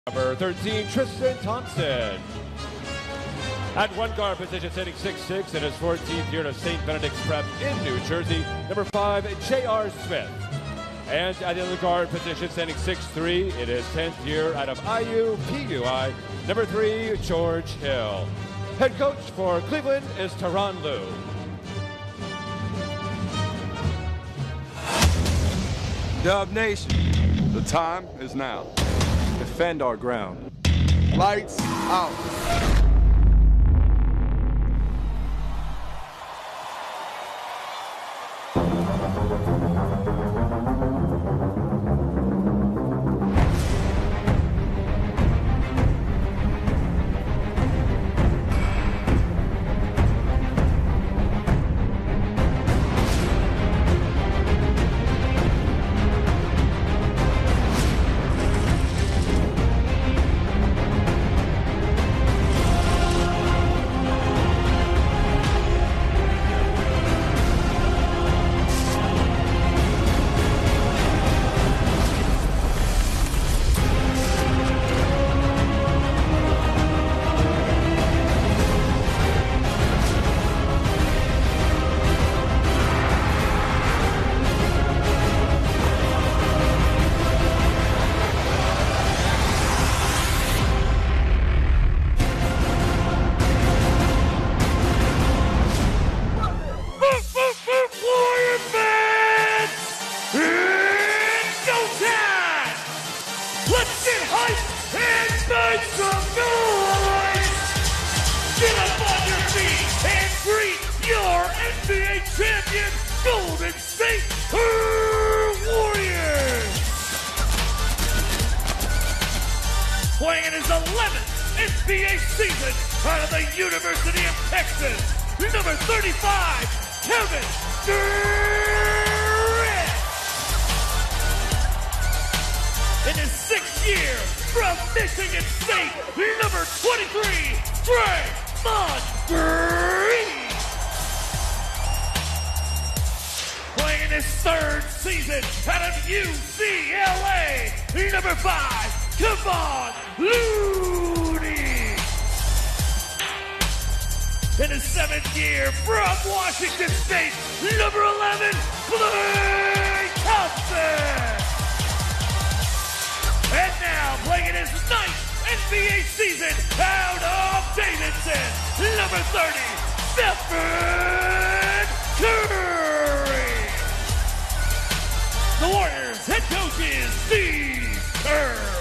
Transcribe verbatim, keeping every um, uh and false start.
Number thirteen, Tristan Thompson. At one guard position, sitting six six in his fourteenth year of Saint Benedict's Prep in New Jersey. Number five, J R Smith. And at the other guard position, standing six three in his tenth year out of I U P U I. Number three, George Hill. Head coach for Cleveland is Tyronn Lue. Dub Nation, the time is now. Defend our ground. Lights out. Golden State Warriors! Playing in his eleventh N B A season out of the University of Texas, number thirty-five, Kevin Durant! In his sixth year from Michigan State, number twenty-three, Draymond Green! Playing in his third season out of U C L A, number five, Kevon Looney. In his seventh year from Washington State, number eleven, Klay Thompson. And now playing in his ninth N B A season out of Davidson, number thirty, Stephen Curry. The Warriors head coach is Steve Kerr.